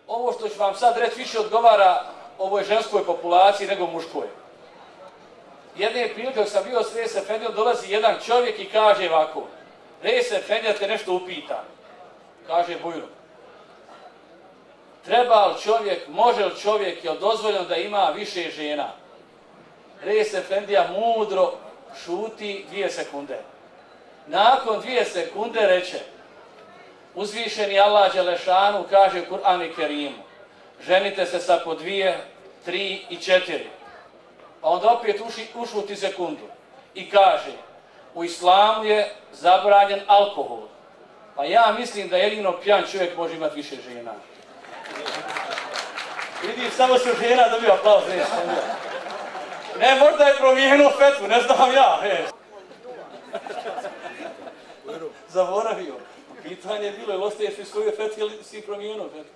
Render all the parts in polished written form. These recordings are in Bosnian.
ovo što ću vam sad reći više odgovara ovoj ženskoj populaciji nego muškoj. Jedne prilike sam bio s Rejs Efendijom, dolazi jedan čovjek i kaže ovako: Rejs Efendija te nešto upita. Kaže Bujro: treba li čovjek, može li čovjek, je li dozvoljeno da ima više žena? Rejs Efendija mudro šuti 2 sekunde. Nakon 2 sekunde reče: uzvišeni Allah Đelešanu kaže u Kur'anu Kerimu: ženite se sa po 2, 3 i 4. Pa onda opet ušuti sekundu i kaže: u islamu je zabranjen alkohol. Pa ja mislim da jedino pijan čovjek može imati više žena. Vidim, samo su žena dobio aplauz. Ne, možda je promijenuo fetvu, ne znam ja. Zaboravio. Pitanje je bilo, jel ostaješ iz svoje fetve ili si promijenuo fetvu?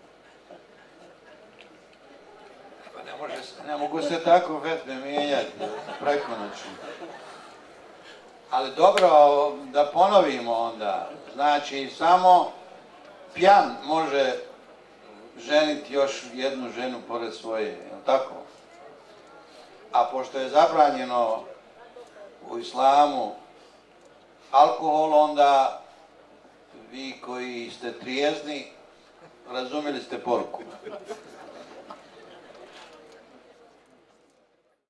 Ne mogu se tako fetve mijenjati preko noći. Ali dobro, da ponovimo onda. Znači, samo pijan može ženiti još jednu ženu pored svoje, je li tako? A pošto je zabranjeno u islamu alkohol, onda vi koji ste trijezni razumjeli ste poruku.